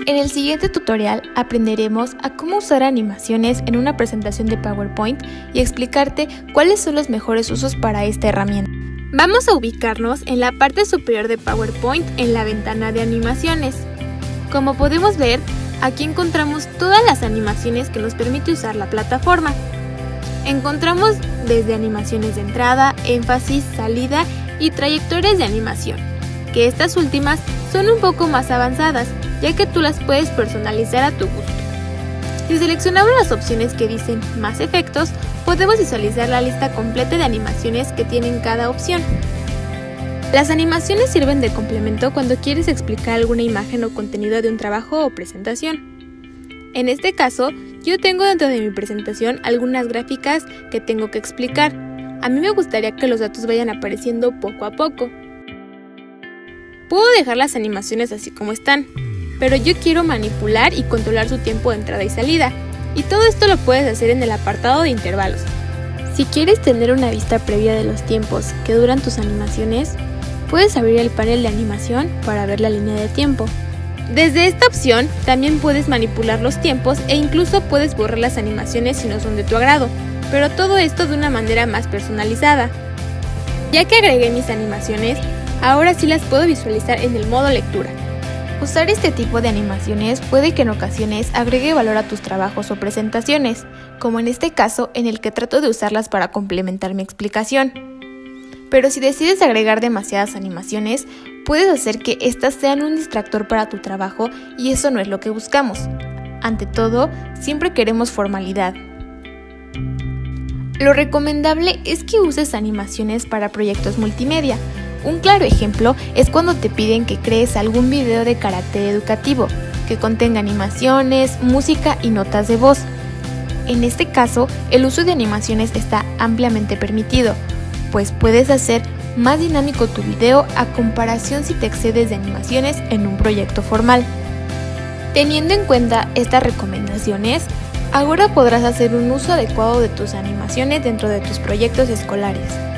En el siguiente tutorial aprenderemos a cómo usar animaciones en una presentación de PowerPoint y explicarte cuáles son los mejores usos para esta herramienta. Vamos a ubicarnos en la parte superior de PowerPoint en la ventana de animaciones. Como podemos ver, aquí encontramos todas las animaciones que nos permite usar la plataforma. Encontramos desde animaciones de entrada, énfasis, salida y trayectorias de animación, que estas últimas son un poco más avanzadas, ya que tú las puedes personalizar a tu gusto. Si seleccionamos las opciones que dicen más efectos, podemos visualizar la lista completa de animaciones que tienen cada opción. Las animaciones sirven de complemento cuando quieres explicar alguna imagen o contenido de un trabajo o presentación. En este caso, yo tengo dentro de mi presentación algunas gráficas que tengo que explicar. A mí me gustaría que los datos vayan apareciendo poco a poco. Puedo dejar las animaciones así como están, pero yo quiero manipular y controlar su tiempo de entrada y salida, y todo esto lo puedes hacer en el apartado de intervalos. Si quieres tener una vista previa de los tiempos que duran tus animaciones, puedes abrir el panel de animación para ver la línea de tiempo. Desde esta opción también puedes manipular los tiempos e incluso puedes borrar las animaciones si no son de tu agrado, pero todo esto de una manera más personalizada. Ya que agregué mis animaciones, ahora sí las puedo visualizar en el modo lectura. Usar este tipo de animaciones puede que en ocasiones agregue valor a tus trabajos o presentaciones, como en este caso en el que trato de usarlas para complementar mi explicación. Pero si decides agregar demasiadas animaciones, puedes hacer que éstas sean un distractor para tu trabajo y eso no es lo que buscamos. Ante todo, siempre queremos formalidad. Lo recomendable es que uses animaciones para proyectos multimedia. Un claro ejemplo es cuando te piden que crees algún video de carácter educativo, que contenga animaciones, música y notas de voz. En este caso, el uso de animaciones está ampliamente permitido, pues puedes hacer más dinámico tu video a comparación si te excedes de animaciones en un proyecto formal. Teniendo en cuenta estas recomendaciones, ahora podrás hacer un uso adecuado de tus animaciones dentro de tus proyectos escolares.